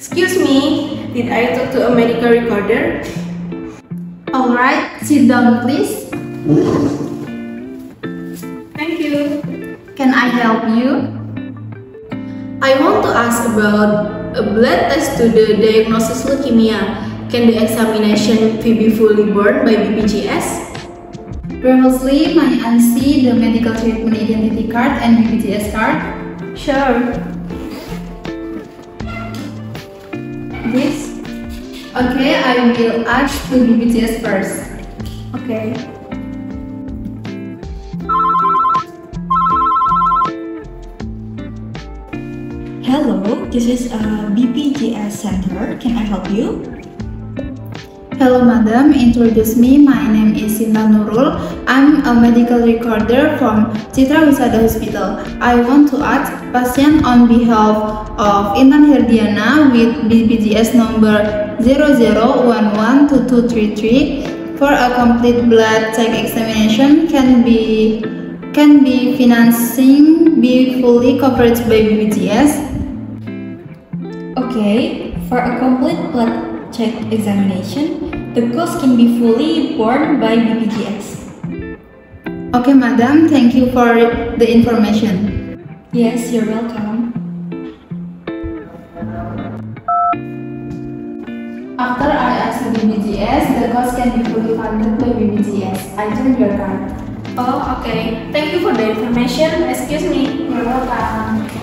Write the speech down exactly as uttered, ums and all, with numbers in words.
Excuse me, did I talk to a medical recorder? Alright, sit down please. Thank you. Can I help you? I want to ask about a blood test to the diagnosis leukemia. Can the examination fee be fully borne by B P J S? Previously, may I see the medical treatment identity card and B P J S card? Sure. This? Okay, I will ask to B P J S first. Okay. Hello, this is a B P J S center. Can I help you? Hello madam, introduce me. My name is Sinta Nurul. I'm a medical recorder from Citra Wisada Hospital. I want to ask patient on behalf of Intan Herdiana with B P J S number zero zero one one two two three three for a complete blood check examination. Can be can be financing be fully covered by B P J S? Okay, for a complete blood check examination, the cost can be fully borne by B P J S. Okay madam, thank you for the information. Yes, you're welcome. After I ask the B P J S, the cost can be fully funded by B P J S. I turn your card. Oh, okay. Thank you for the information. Excuse me. You're welcome.